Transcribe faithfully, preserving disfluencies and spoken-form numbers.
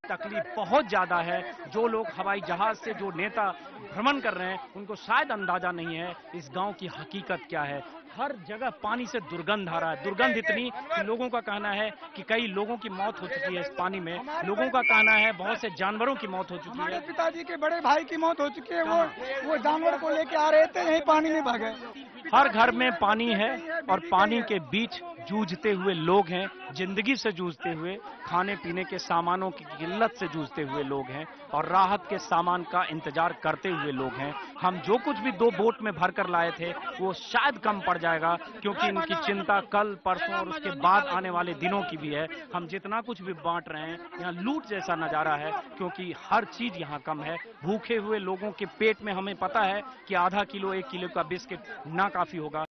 तकलीफ बहुत ज्यादा है। जो लोग हवाई जहाज से जो नेता भ्रमण कर रहे हैं उनको शायद अंदाजा नहीं है इस गांव की हकीकत क्या है। हर जगह पानी से दुर्गंध आ रहा है। दुर्गंध इतनी कि लोगों का कहना है कि कई लोगों की मौत हो चुकी है इस पानी में। लोगों का कहना है बहुत से जानवरों की मौत हो चुकी है। हमारे पिताजी के बड़े भाई की मौत हो चुकी है। वो वो जानवर को लेके आ रहे थे, यही पानी में भागे। हर घर में पानी है और पानी के बीच जूझते हुए लोग हैं, जिंदगी से जूझते हुए, खाने पीने के सामानों की किल्लत से जूझते हुए लोग हैं और राहत के सामान का इंतजार करते हुए लोग हैं। हम जो कुछ भी दो बोट में भर कर लाए थे वो शायद कम पड़ जाएगा, क्योंकि इनकी चिंता कल परसों और उसके बाद आने वाले दिनों की भी है। हम जितना कुछ भी बांट रहे हैं यहाँ लूट जैसा नजारा है, क्योंकि हर चीज यहाँ कम है। भूखे हुए लोगों के पेट में हमें पता है कि आधा किलो एक किलो का बिस्किट ना काफी होगा।